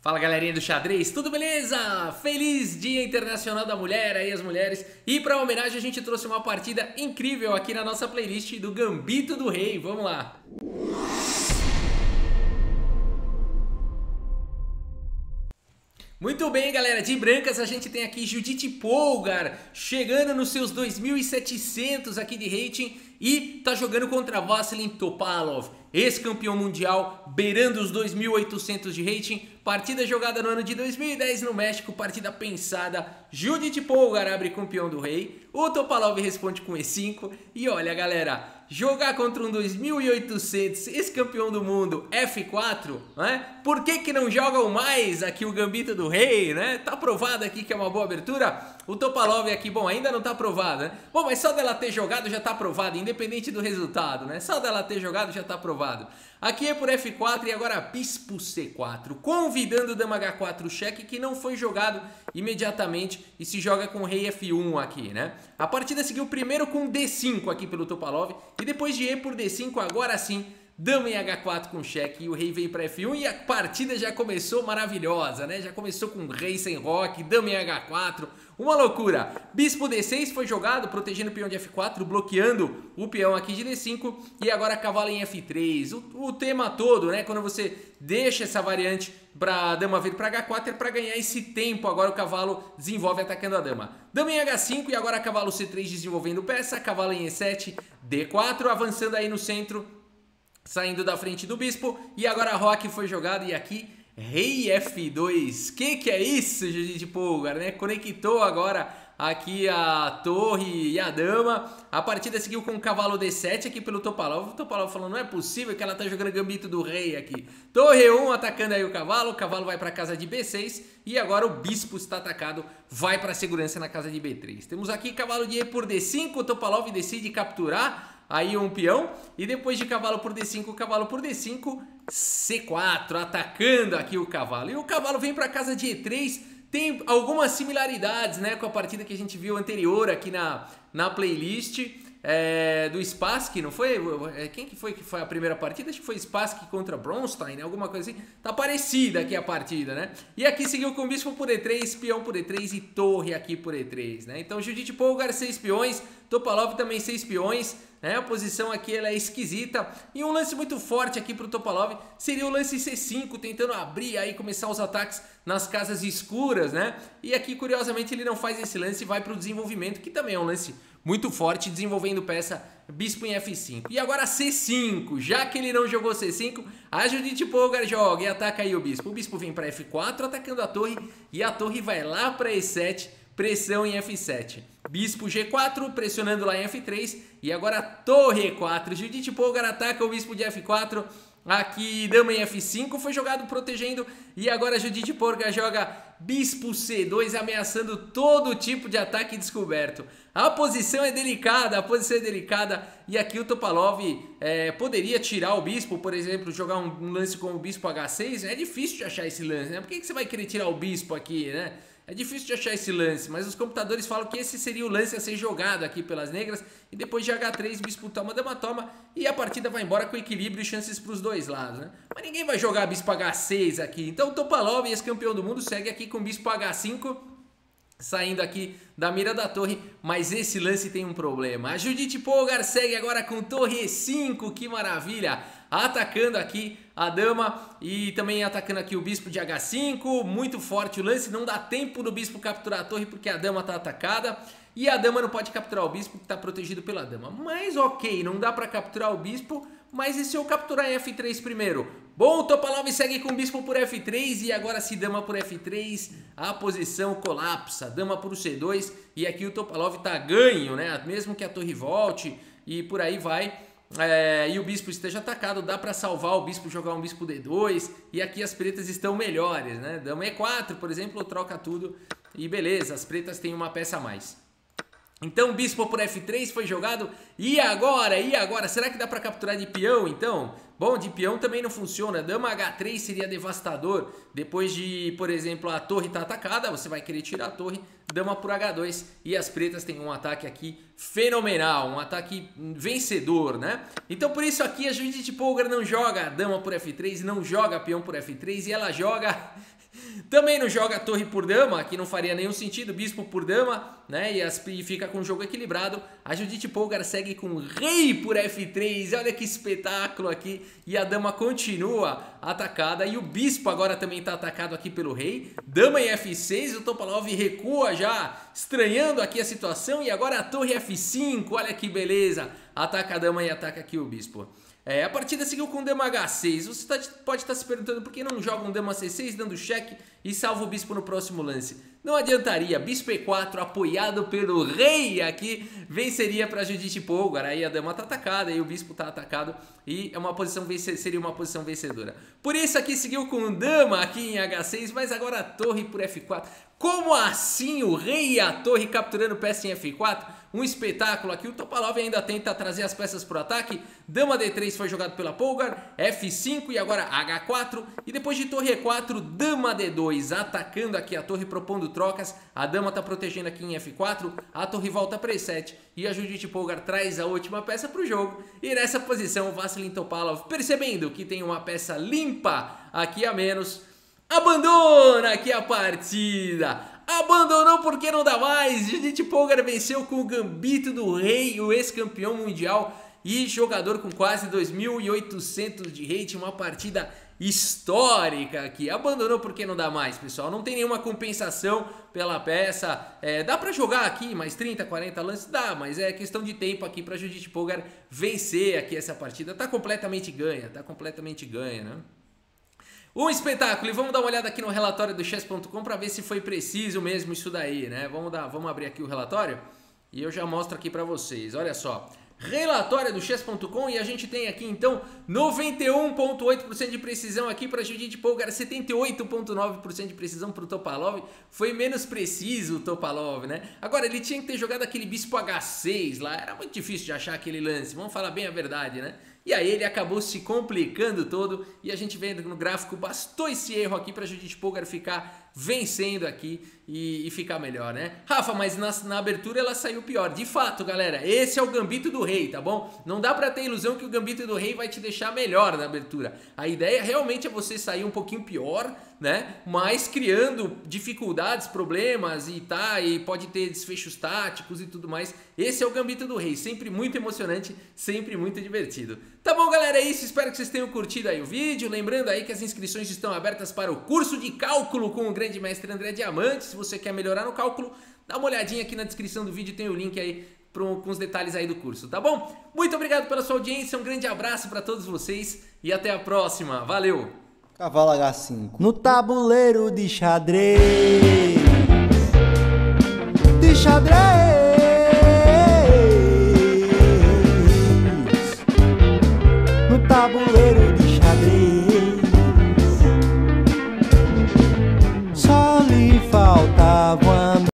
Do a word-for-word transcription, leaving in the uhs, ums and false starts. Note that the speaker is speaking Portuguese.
Fala galerinha do xadrez, tudo beleza? Feliz Dia Internacional da Mulher aí as mulheres. E para homenagem a gente trouxe uma partida incrível aqui na nossa playlist do Gambito do Rei. Vamos lá. Muito bem, galera, de brancas a gente tem aqui Judith Polgar chegando nos seus dois mil e setecentos aqui de rating e tá jogando contra Vassilin Topalov, ex-campeão mundial, beirando os dois mil e oitocentos de rating. Partida jogada no ano de dois mil e dez no México, partida pensada. Judith Polgar abre com o peão do rei, o Topalov responde com E cinco e olha, galera, jogar contra um dois mil e oitocentos, ex-campeão do mundo, F quatro, né? Por que que não jogam mais aqui o Gambito do Rei, né? Tá provado aqui que é uma boa abertura. O Topalov aqui, bom, ainda não tá provado, né? Bom, mas só dela ter jogado já tá provado, independente do resultado, né? Só dela ter jogado já tá provado. Aqui é por F quatro e agora Bispo C quatro, convidando Dama H quatro cheque, que não foi jogado imediatamente e se joga com Rei F um aqui, né? A partida seguiu primeiro com D cinco aqui pelo Topalov e depois de E por D cinco, agora sim, Dama em H quatro com cheque e o rei veio para F um e a partida já começou maravilhosa, né? Já começou com rei sem roque, Dama em H quatro, uma loucura. Bispo D seis foi jogado, protegendo o peão de F quatro, bloqueando o peão aqui de D cinco e agora cavalo em F três. O, o tema todo, né? Quando você deixa essa variante para dama vir para H quatro é para ganhar esse tempo. Agora o cavalo desenvolve atacando a dama. Dama em H cinco e agora cavalo C três desenvolvendo peça, cavalo em E sete, D quatro, avançando aí no centro, saindo da frente do bispo, e agora a roque foi jogada e aqui Rei F dois. Que que é isso, Judith Polgar, né? Conectou agora aqui a torre e a dama. A partida seguiu com o cavalo D sete aqui pelo Topalov. O Topalov falou, não é possível que ela tá jogando Gambito do Rei aqui. Torre E um atacando aí o cavalo, o cavalo vai para casa de B seis e agora o bispo está atacado, vai para segurança na casa de B três. Temos aqui cavalo de E por D cinco, o Topalov decide capturar aí um peão e depois de cavalo por D cinco, cavalo por D cinco, C quatro, atacando aqui o cavalo. E o cavalo vem para casa de E três, tem algumas similaridades, né, com a partida que a gente viu anterior aqui na, na playlist é, do Spassky, não foi? Quem que foi que foi a primeira partida? Acho que foi Spassky contra Bronstein, né? Alguma coisa assim. Tá parecida aqui a partida, né? E aqui seguiu com bispo por E três, peão por E três e torre aqui por E três, né? Então Judith Polgar seis peões, Topalov também seis peões, né? A posição aqui ela é esquisita. E um lance muito forte aqui pro Topalov seria o lance C cinco, tentando abrir aí, começar os ataques nas casas escuras, né? E aqui, curiosamente, ele não faz esse lance e vai pro desenvolvimento, que também é um lance muito forte, desenvolvendo peça bispo em F cinco. E agora C cinco, já que ele não jogou C cinco, a Judith Polgar joga e ataca aí o bispo. O bispo vem para F quatro, atacando a torre, e a torre vai lá para E sete, pressão em F sete. Bispo G quatro, pressionando lá em F três, e agora torre E quatro. Judith Polgar ataca o bispo de F quatro, aqui dama em F cinco, foi jogado protegendo, e agora Judith Polgar joga bispo C dois, ameaçando todo tipo de ataque descoberto. A posição é delicada, a posição é delicada, e aqui o Topalov é, poderia tirar o bispo, por exemplo, jogar um, um lance como o bispo H seis, é difícil de achar esse lance, né? Por que que você vai querer tirar o bispo aqui, né? É difícil de achar esse lance, mas os computadores falam que esse seria o lance a ser jogado aqui pelas negras. E depois de H três, bispo toma, dama toma, e a partida vai embora com equilíbrio e chances para os dois lados, né? Mas ninguém vai jogar bispo H seis aqui. Então o Topalov, ex-campeão do mundo, segue aqui com bispo H cinco, saindo aqui da mira da torre, mas esse lance tem um problema. A Judith Polgar segue agora com torre E cinco, que maravilha! Atacando aqui a dama e também atacando aqui o bispo de H cinco, muito forte o lance, não dá tempo do bispo capturar a torre porque a dama está atacada e a dama não pode capturar o bispo que está protegido pela dama. Mas ok, não dá para capturar o bispo, mas e se eu capturar em F três primeiro? Bom, o Topalov segue com bispo por F três e agora se dama por F três, a posição colapsa, dama por C dois e aqui o Topalov está ganho, né? Mesmo que a torre volte e por aí vai. É, e o bispo esteja atacado, dá para salvar o bispo, jogar um bispo D dois e aqui as pretas estão melhores, né? Dama E quatro, por exemplo, troca tudo e beleza, as pretas têm uma peça a mais. Então bispo por F três foi jogado e agora, e agora, será que dá para capturar de peão então? Bom, de peão também não funciona, dama H três seria devastador, depois de, por exemplo, a torre tá atacada, você vai querer tirar a torre, dama por agá dois. E as pretas têm um ataque aqui fenomenal, um ataque vencedor, né? Então por isso aqui a Judith Polgar não joga dama por F três, não joga peão por F três e ela joga... Também não joga torre por dama, que não faria nenhum sentido, bispo por dama, né? E, as, e fica com o jogo equilibrado. A Judith Polgar segue com rei por F três, olha que espetáculo aqui. E a dama continua atacada e o bispo agora também está atacado aqui pelo rei. Dama em F seis, o Topalov recua já, estranhando aqui a situação. E agora a torre F cinco, olha que beleza. Ataca a dama e ataca aqui o bispo. É, a partida seguiu com dama agá seis. Você tá, pode estar tá se perguntando por que não joga um dama C seis dando cheque e salva o bispo no próximo lance. Não adiantaria, bispo E quatro apoiado pelo rei aqui venceria para Judith Polgar. Aí a dama tá atacada e o bispo tá atacado e é uma posição vence, seria uma posição vencedora. Por isso aqui seguiu com dama aqui em agá seis, mas agora a torre por F quatro. Como assim o rei e a torre capturando peça em F quatro? Um espetáculo aqui, o Topalov ainda tenta trazer as peças para o ataque. Dama D três foi jogado pela Polgar, F cinco e agora agá quatro. E depois de torre E quatro, dama D dois, atacando aqui a torre, propondo trocas. A dama está protegendo aqui em F quatro, a torre volta para E sete. E a Judith Polgar traz a última peça para o jogo. E nessa posição, o Vassilin Topalov, percebendo que tem uma peça limpa aqui a menos, abandona aqui a partida. Abandonou porque não dá mais. Judith Polgar venceu com o gambito do rei, o ex-campeão mundial e jogador com quase dois mil e oitocentos de rating. Uma partida histórica aqui. Abandonou porque não dá mais, pessoal. Não tem nenhuma compensação pela peça. É, dá pra jogar aqui mais trinta, quarenta lances? Dá, mas é questão de tempo aqui pra Judith Polgar vencer aqui essa partida. Tá completamente ganha, tá completamente ganha, né? Um espetáculo, e vamos dar uma olhada aqui no relatório do chess ponto com para ver se foi preciso mesmo isso daí, né? Vamos, dar, vamos abrir aqui o relatório e eu já mostro aqui para vocês, olha só. Relatório do chess ponto com e a gente tem aqui então noventa e um vírgula oito por cento de precisão aqui para Judith Polgar, setenta e oito vírgula nove por cento de precisão para o Topalov. Foi menos preciso o Topalov, né? Agora ele tinha que ter jogado aquele bispo agá seis lá, era muito difícil de achar aquele lance, vamos falar bem a verdade, né? E aí ele acabou se complicando todo e a gente vê no gráfico, bastou esse erro aqui para a Judith Polgar ficar vencendo aqui e, e ficar melhor, né? Rafa, mas na, na abertura ela saiu pior. De fato, galera, esse é o gambito do rei, tá bom? Não dá pra ter ilusão que o gambito do rei vai te deixar melhor na abertura. A ideia realmente é você sair um pouquinho pior, né? Mas criando dificuldades, problemas e tá, e pode ter desfechos táticos e tudo mais. Esse é o gambito do rei, sempre muito emocionante, sempre muito divertido. Tá bom, galera, é isso. Espero que vocês tenham curtido aí o vídeo. Lembrando aí que as inscrições estão abertas para o curso de cálculo com o grande mestre André Diamante. Se você quer melhorar no cálculo, dá uma olhadinha aqui na descrição do vídeo, tem o link aí pro, com os detalhes aí do curso, tá bom? Muito obrigado pela sua audiência, um grande abraço para todos vocês e até a próxima. Valeu! Cavalo agá cinco. No tabuleiro de xadrez. De xadrez.